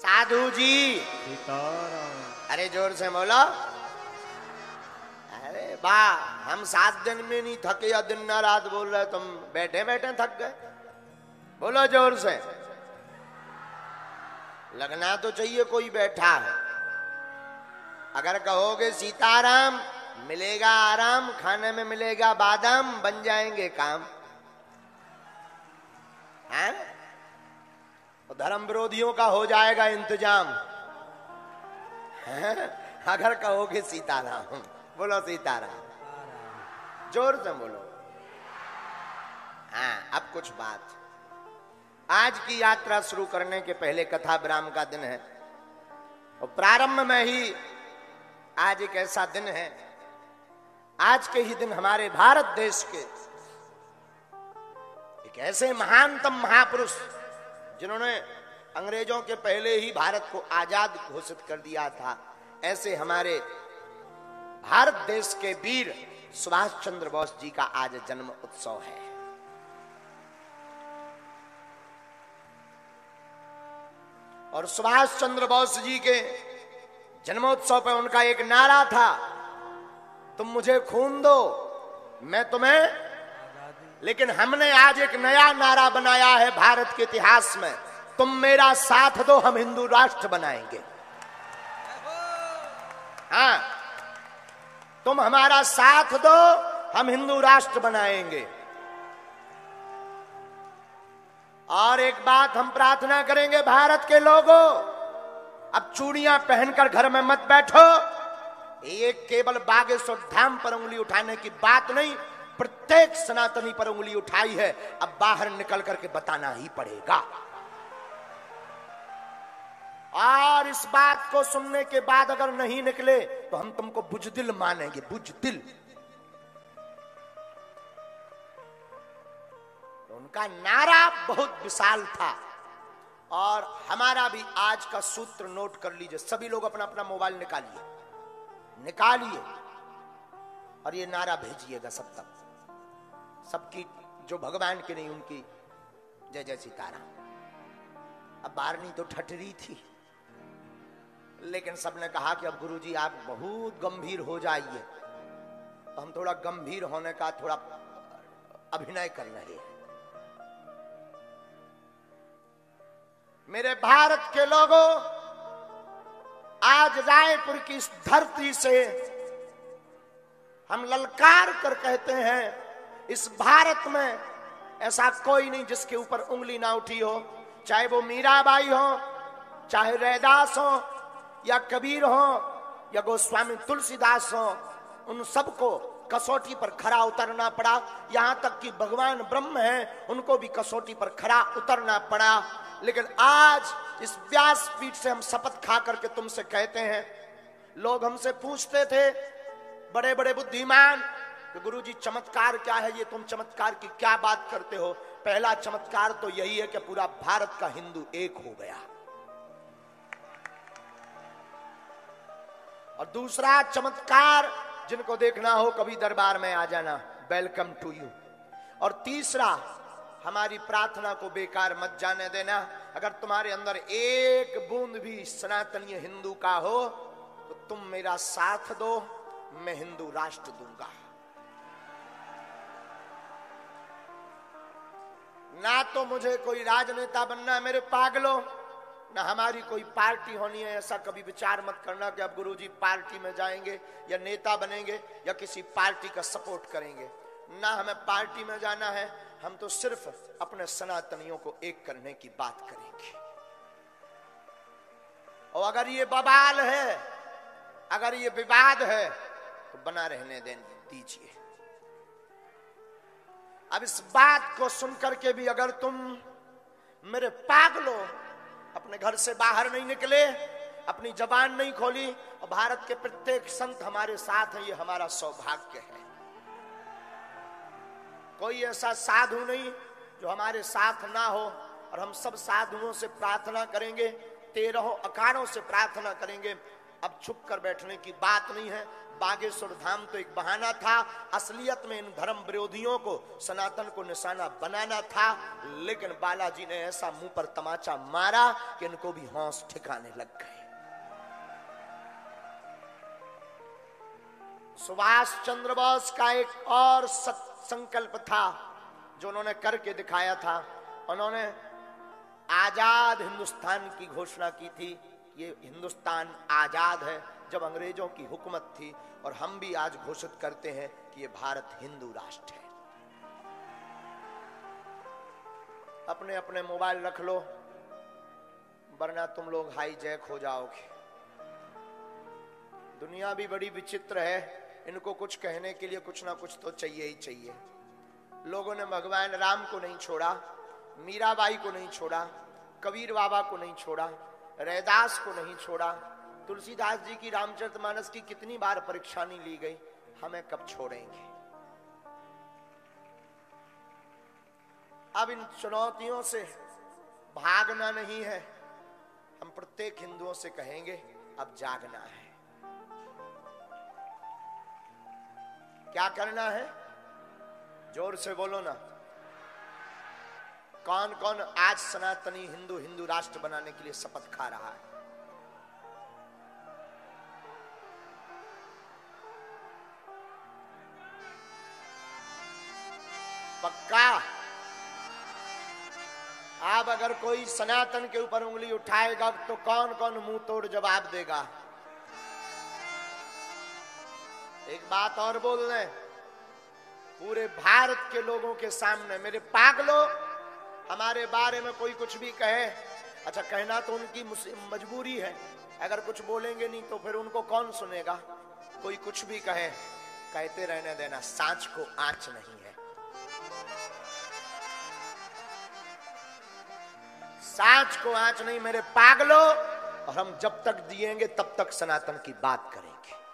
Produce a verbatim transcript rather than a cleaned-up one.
साधु जी सीताराम। अरे जोर से बोलो। अरे वाह, हम सात दिन में नहीं थके या दिन ना रात बोल रहे, तुम बैठे बैठे थक गए। बोलो जोर से। लगना तो चाहिए कोई बैठा है। अगर कहोगे सीताराम मिलेगा आराम, खाने में मिलेगा बादाम, बन जाएंगे काम। हैं? तो धर्म विरोधियों का हो जाएगा इंतजाम। हैं? अगर कहोगे सीताराम, बोलो सीताराम, जोर से बोलो। हाँ, अब कुछ बात। आज की यात्रा शुरू करने के पहले कथा विराम का दिन है और प्रारंभ में ही आज एक ऐसा दिन है, आज के ही दिन हमारे भारत देश के एक ऐसे महानतम महापुरुष जिन्होंने अंग्रेजों के पहले ही भारत को आजाद घोषित कर दिया था, ऐसे हमारे भारत देश के वीर सुभाष चंद्र बोस जी का आज जन्म उत्सव है। और सुभाष चंद्र बोस जी के जन्मोत्सव पर उनका एक नारा था, तुम मुझे खून दो मैं तुम्हें। लेकिन हमने आज एक नया नारा बनाया है भारत के इतिहास में, तुम मेरा साथ दो हम हिंदू राष्ट्र बनाएंगे। हाँ, तुम हमारा साथ दो हम हिंदू राष्ट्र बनाएंगे। और एक बात हम प्रार्थना करेंगे भारत के लोगों, अब चूड़ियां पहनकर घर में मत बैठो। एक केवल बागेश्वर धाम पर उंगली उठाने की बात नहीं, प्रत्येक सनातनी पर उंगली उठाई है, अब बाहर निकल करके बताना ही पड़ेगा। और इस बात को सुनने के बाद अगर नहीं निकले तो हम तुमको बुजदिल मानेंगे, बुजदिल। उनका नारा बहुत विशाल था और हमारा भी आज का सूत्र नोट कर लीजिए। सभी लोग अपना अपना मोबाइल निकालिए, निकालिए और ये नारा भेजिएगा सब तक, सबकी जो भगवान की नहीं उनकी जय जय सीताराम। अब बारनी तो ठटरी थी, लेकिन सबने कहा कि अब गुरुजी आप बहुत गंभीर हो जाइए, तो हम थोड़ा गंभीर होने का थोड़ा अभिनय कर रहे हैं। मेरे भारत के लोगों, आज रायपुर की इस धरती से हम ललकार कर कहते हैं, इस भारत में ऐसा कोई नहीं जिसके ऊपर उंगली ना उठी हो, चाहे वो मीराबाई हो, चाहे रैदास हो, या कबीर हो, या गोस्वामी तुलसीदास हो। उन सबको कसौटी पर खरा उतरना पड़ा। यहां तक कि भगवान ब्रह्म हैं, उनको भी कसौटी पर खरा उतरना पड़ा। लेकिन आज इस व्यासपीठ से हम शपथ खा करके तुमसे कहते हैं, लोग हमसे पूछते थे बड़े बड़े बुद्धिमान कि गुरुजी चमत्कार क्या है, ये तुम चमत्कार की क्या बात करते हो। पहला चमत्कार तो यही है कि पूरा भारत का हिंदू एक हो गया, और दूसरा चमत्कार जिनको देखना हो कभी दरबार में आ जाना, वेलकम टू यू। और तीसरा, हमारी प्रार्थना को बेकार मत जाने देना। अगर तुम्हारे अंदर एक बूंद भी सनातनीय हिंदू का हो तो तुम मेरा साथ दो, मैं हिंदू राष्ट्र दूंगा। ना तो मुझे कोई राजनेता बनना है मेरे पागलों, ना हमारी कोई पार्टी होनी है। ऐसा कभी विचार मत करना कि अब गुरुजी पार्टी में जाएंगे या नेता बनेंगे या किसी पार्टी का सपोर्ट करेंगे। ना हमें पार्टी में जाना है, हम तो सिर्फ अपने सनातनियों को एक करने की बात करेंगे। और अगर ये बवाल है, अगर ये विवाद है, तो बना रहने दें दीजिए। अब इस बात को सुनकर के भी अगर तुम मेरे पागलों अपने घर से बाहर नहीं निकले, अपनी जबान नहीं खोली, और भारत के प्रत्येक संत हमारे साथ हैं, ये हमारा सौभाग्य है। कोई ऐसा साधु नहीं जो हमारे साथ ना हो, और हम सब साधुओं से प्रार्थना करेंगे, तेरहों अखाड़ों से प्रार्थना करेंगे, अब छुप कर बैठने की बात नहीं है। बागेश्वर धाम तो एक बहाना था, असलियत में इन धर्म विरोधियों को, सनातन को निशाना बनाना था। लेकिन बालाजी ने ऐसा मुंह पर तमाचा मारा कि इनको भी होश ठिकाने लग गए। सुभाष चंद्र बोस का एक और संकल्प था जो उन्होंने करके दिखाया था। उन्होंने आजाद हिंदुस्तान की घोषणा की थी। ये हिंदुस्तान आजाद है जब अंग्रेजों की हुकूमत थी, और हम भी आज घोषित करते हैं कि ये भारत हिंदू राष्ट्र है। अपने अपने मोबाइल रख लो, वरना तुम लोग हाईजैक हो जाओगे। दुनिया भी बड़ी विचित्र है, इनको कुछ कहने के लिए कुछ ना कुछ तो चाहिए ही चाहिए। लोगों ने भगवान राम को नहीं छोड़ा, मीराबाई को नहीं छोड़ा, कबीर बाबा को नहीं छोड़ा, रैदास को नहीं छोड़ा, तुलसीदास जी की रामचरितमानस की कितनी बार परीक्षा नहीं ली गई, हमें कब छोड़ेंगे। अब इन चुनौतियों से भागना नहीं है। हम प्रत्येक हिंदुओं से कहेंगे अब जागना है। क्या करना है? जोर से बोलो ना। कौन कौन आज सनातनी हिंदू हिंदू राष्ट्र बनाने के लिए शपथ खा रहा है? पक्का? अब अगर कोई सनातन के ऊपर उंगली उठाएगा तो कौन कौन मुंह तोड़ जवाब देगा? एक बात और बोल रहे, पूरे भारत के लोगों के सामने, मेरे पागलों, हमारे बारे में कोई कुछ भी कहे, अच्छा कहना तो उनकी मजबूरी है, अगर कुछ बोलेंगे नहीं तो फिर उनको कौन सुनेगा? कोई कुछ भी कहे, कहते रहने देना, सांच को आंच नहीं है। सांच को आंच नहीं मेरे पागलों, और हम जब तक जिएंगे तब तक सनातन की बात करेंगे।